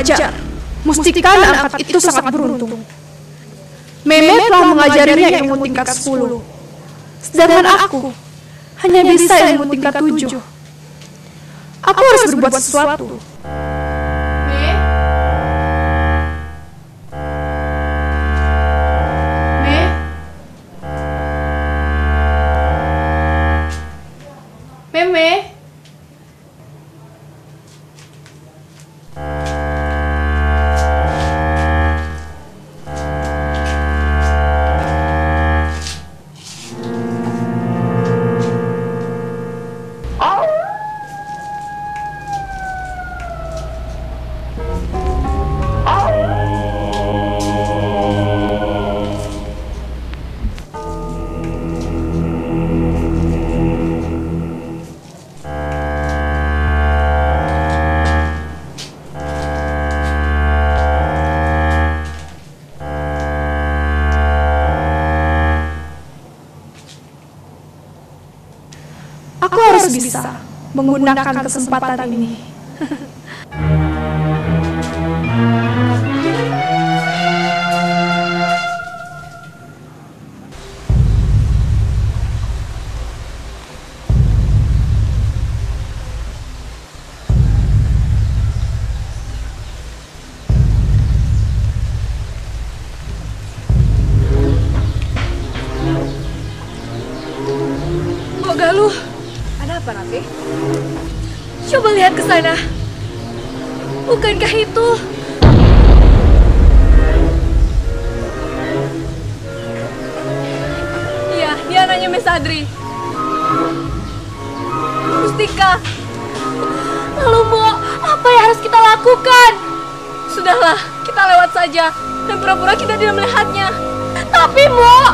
Wajar, Mustika anak angkat itu sangat beruntung. Meme telah mengajarinya ilmu tingkat 10. Sedangkan aku hanya bisa ilmu tingkat 7. Aku harus berbuat sesuatu. Meme. Aku harus bisa menggunakan kesempatan ini. Oh, Galuh. Ada apa, Rati? Coba lihat ke sana. Bukankah itu? Iya, dia anaknya Mesadri. Mustika. Lalu, Mbok, apa yang harus kita lakukan? Sudahlah, kita lewat saja dan pura-pura kita tidak melihatnya. Tapi, Mbok,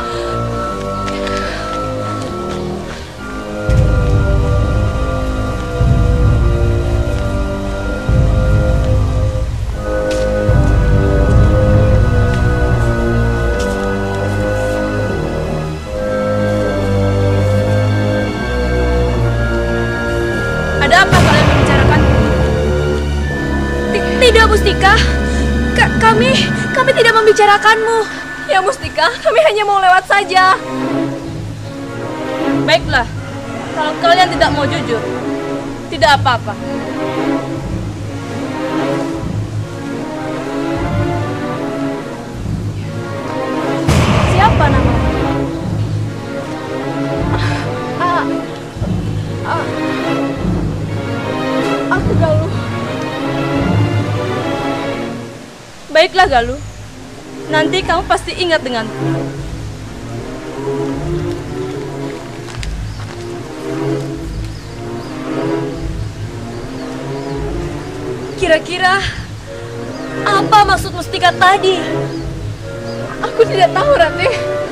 ada apa kalian membicarakan? Tidak, Mustika. Kami tidak membicarakanmu. Ya, Mustika, kami hanya mau lewat saja. Baiklah, kalau kalian tidak mau jujur, tidak apa-apa. Siapa namamu? Aku Galuh. Baiklah, Galuh. Nanti kamu pasti ingat denganku. Kira-kira apa maksud Mustika tadi? Aku tidak tahu, Rati.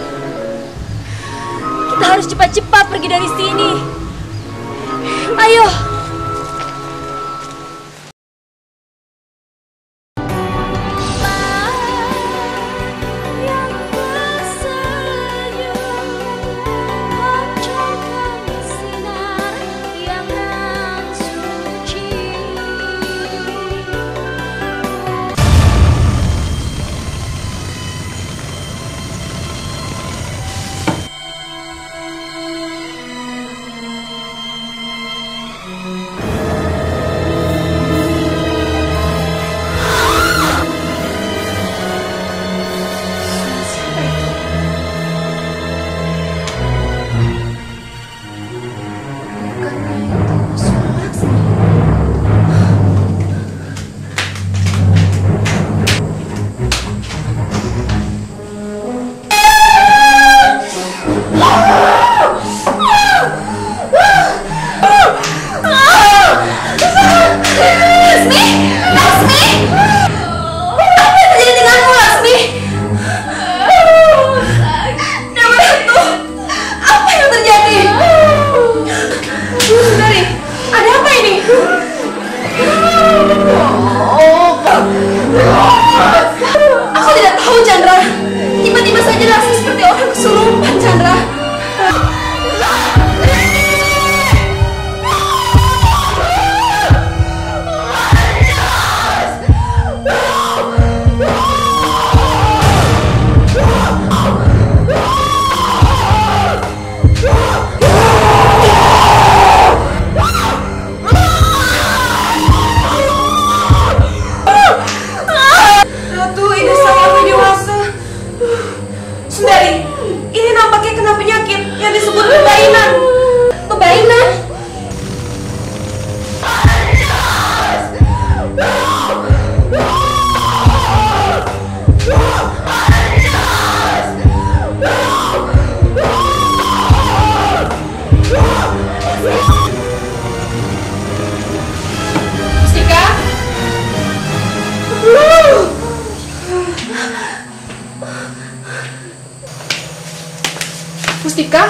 Kita harus cepat-cepat pergi dari sini. Ayo. Bainan. Bainan. Mustika? Mustika?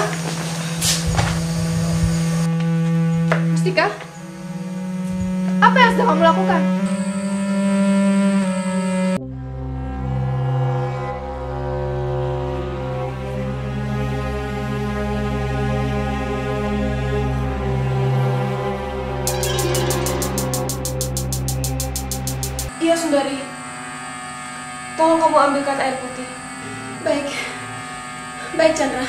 Mustika? Apa yang sedang kamu lakukan? Iya, Sundari. Tolong kamu ambilkan air putih. Baik. Baik, Chandra.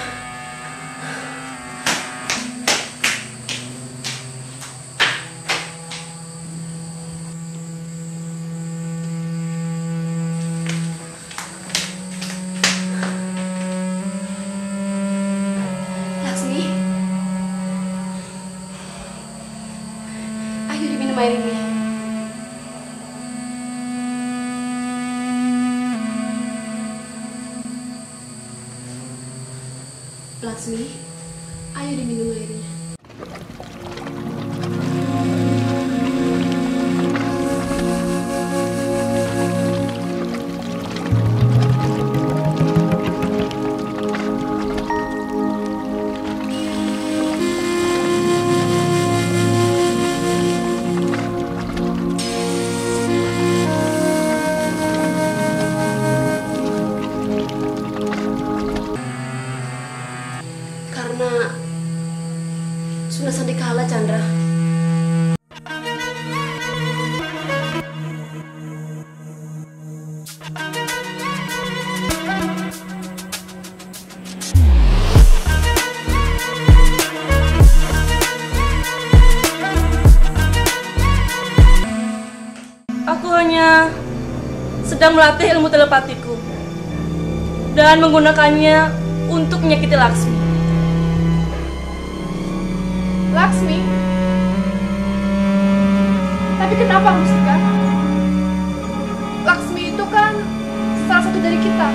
Laksmi. Ayo diminum air ini. Laksmi, ayo diminum airnya. Karena sudah sedih kalah, Chandra. Aku hanya sedang melatih ilmu telepatiku dan menggunakannya untuk menyakiti Laksmi. Laksmi? Tapi kenapa, Mustika? Laksmi itu kan salah satu dari kita.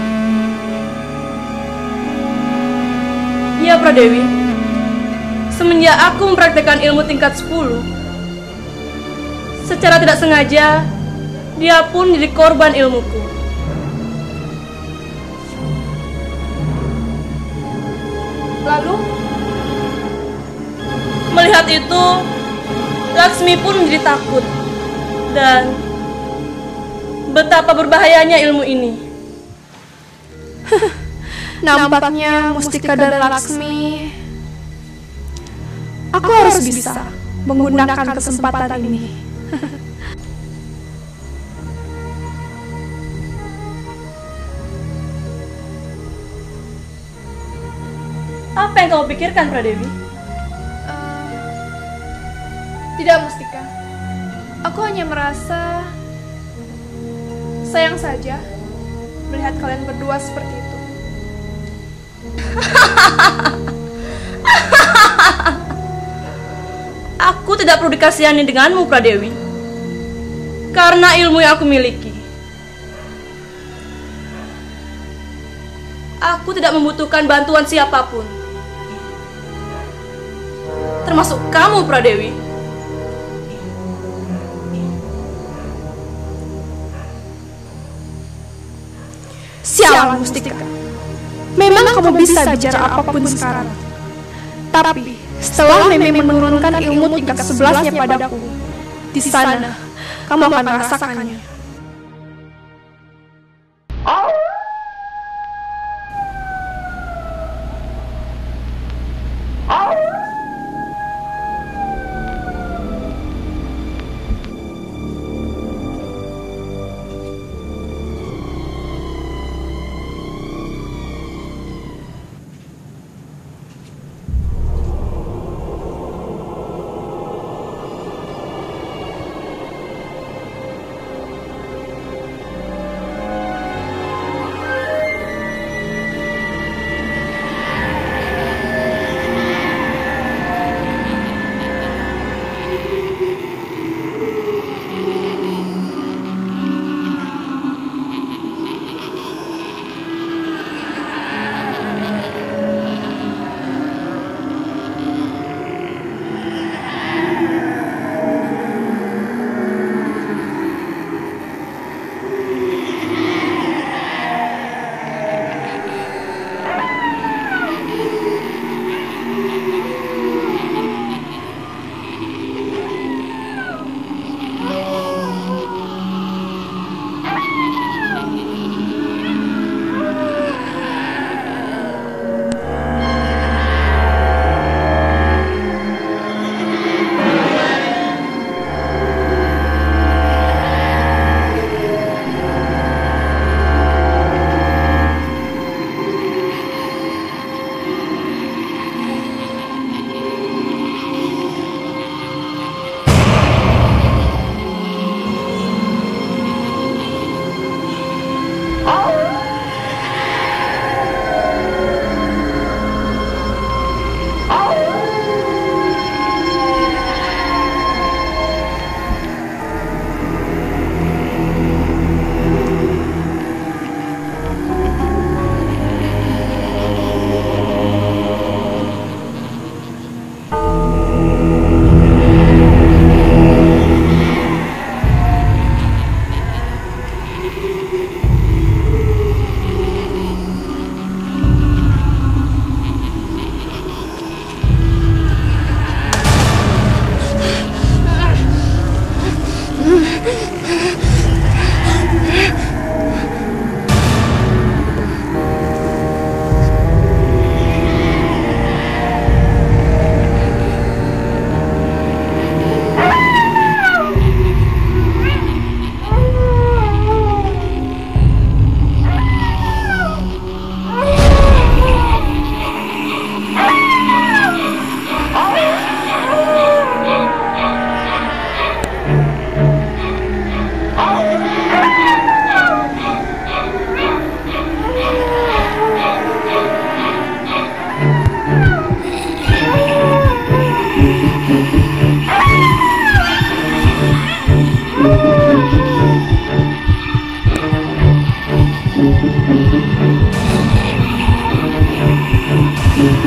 Iya, Pradewi. Semenjak aku mempraktekkan ilmu tingkat 10, secara tidak sengaja, dia pun jadi korban ilmuku. Lalu? Melihat itu, Laksmi pun menjadi takut. Dan betapa berbahayanya ilmu ini. Nampaknya Mustika dan Laksmi, aku harus bisa menggunakan kesempatan ini. Apa yang kamu pikirkan, Pradewi? Tidak, Mustika. Aku hanya merasa sayang saja melihat kalian berdua seperti itu. Aku tidak perlu dikasihani denganmu, Pradewi. Karena ilmu yang aku miliki. Aku tidak membutuhkan bantuan siapapun. Termasuk kamu, Pradewi. Sialan, Mustika. Memang kamu bisa bicara apapun sekarang. Tapi setelah Meme menurunkan ilmu tingkat 11-nya padaku, di sana kamu akan merasakannya.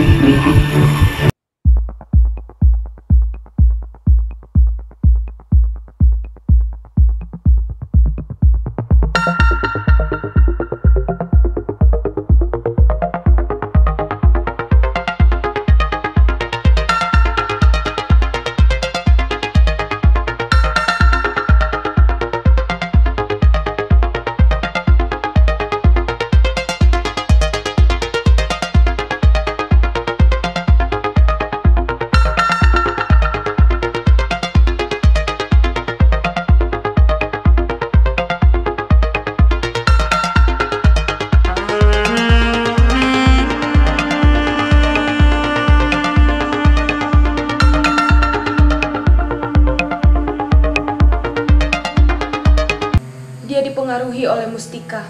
Dipengaruhi oleh Mustika.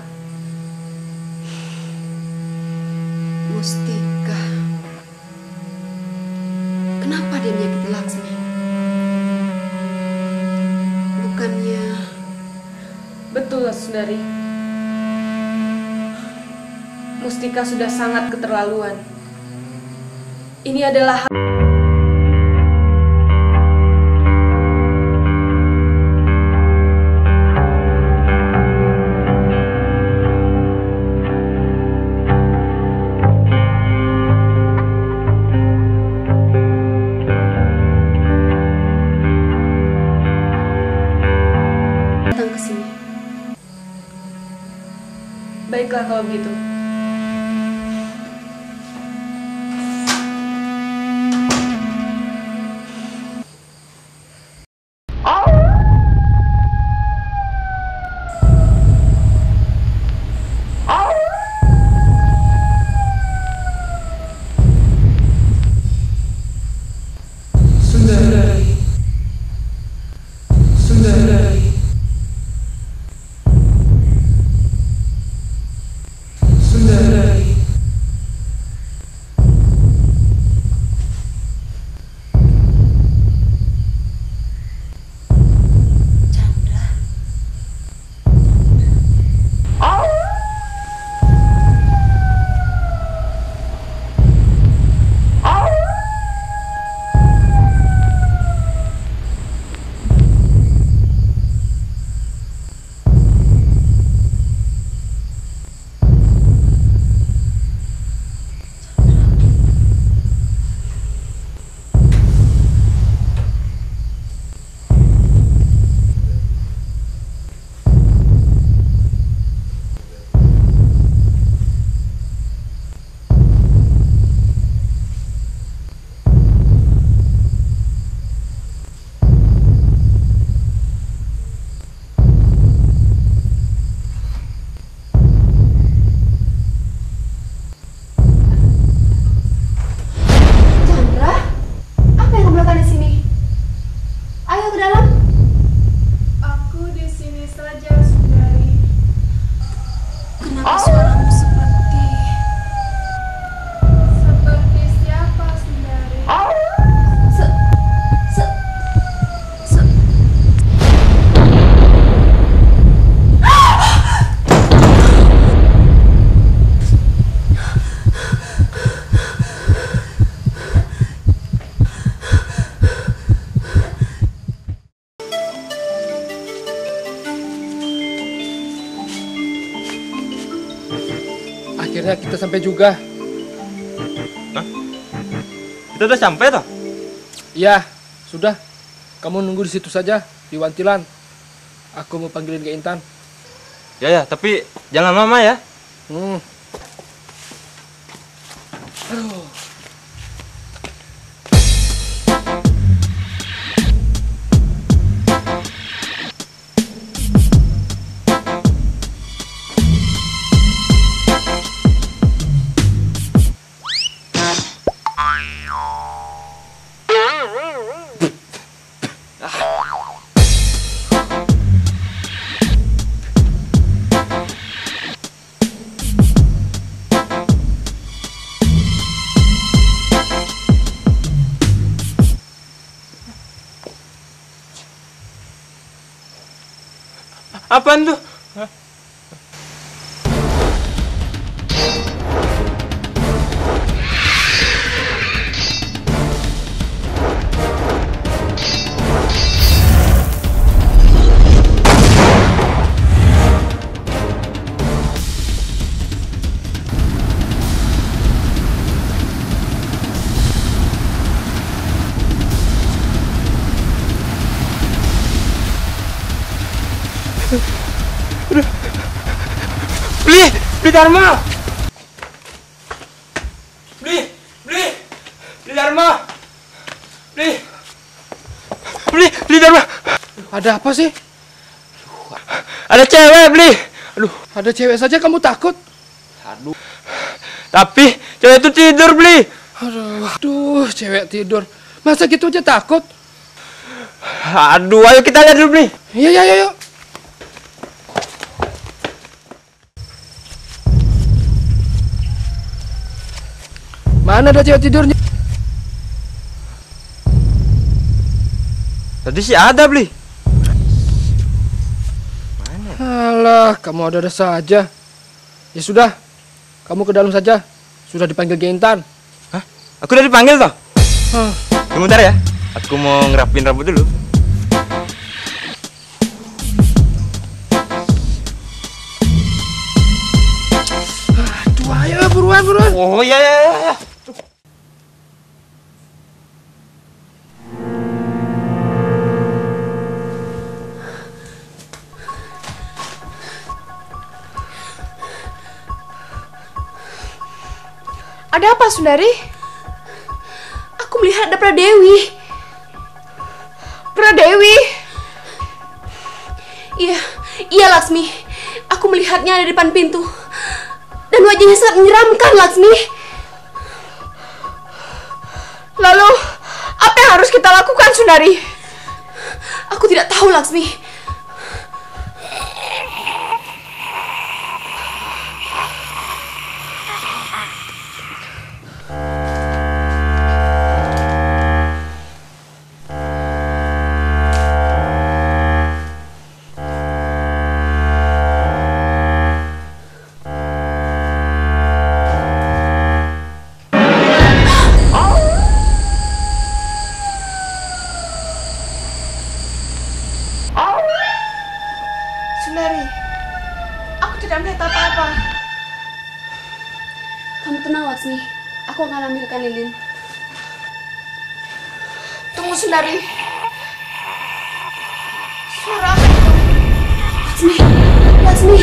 Mustika. Kenapa dia menyakiti Laksmi? Bukannya... Betul, Sundari. Mustika sudah sangat keterlaluan. Ini adalah datang ke sini. Baiklah kalau begitu. Sundari. Sundari. Sundari. Chandra. Akhirnya kita sampai juga. Hah? Kita udah sampai toh? Iya, sudah. Kamu nunggu di situ saja, di Wantilan. Aku mau panggilin ke Intan. Ya, tapi jangan lama ya. Aduh. Apaan tuh? Hah? Beli Dharma! Beli Dharma! Beli Dharma! Ada apa sih? Ada cewek, Beli! Aduh, Ada cewek saja kamu takut? tapi cewek itu tidur, Beli! Aduh, cewek tidur. Masa gitu aja takut? Aduh, ayo kita lihat dulu, Beli! Iya, yuk. Mana ada cewek tidurnya? Tadi sih ada, Beli. Alah, kamu ada saja. Ya sudah, kamu ke dalam saja. Sudah dipanggil Gintan. Hah? Aku udah dipanggil toh? Hah. Sebentar ya, aku mau ngerapin rambut dulu. Aduh, ayo buruan. Oh, iya. Ada apa, Sundari? Aku melihat ada Pradewi. Pradewi? Iya Laksmi. Aku melihatnya ada di depan pintu. Dan wajahnya sangat menyeramkan, Laksmi. Lalu, apa yang harus kita lakukan, Sundari? Aku tidak tahu, Laksmi. Sundari, aku tidak melihat apa-apa. Kamu tenang, Laksmi. Aku akan ambilkan lilin. Tunggu, Sundari. Suara apa itu? Laksmi.